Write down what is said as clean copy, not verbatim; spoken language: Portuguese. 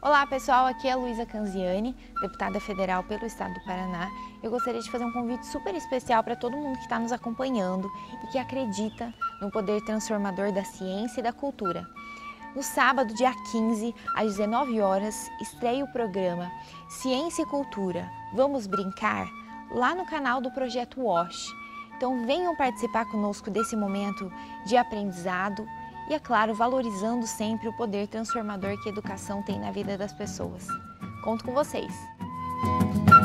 Olá pessoal, aqui é a Luísa Canziani, deputada federal pelo estado do Paraná. Eu gostaria de fazer um convite super especial para todo mundo que está nos acompanhando e que acredita no poder transformador da ciência e da cultura. No sábado, dia 15, às 19 horas, estreia o programa Ciência e Cultura, Vamos Brincar? Lá no canal do Projeto WASH. Então venham participar conosco desse momento de aprendizado e, é claro, valorizando sempre o poder transformador que a educação tem na vida das pessoas. Conto com vocês!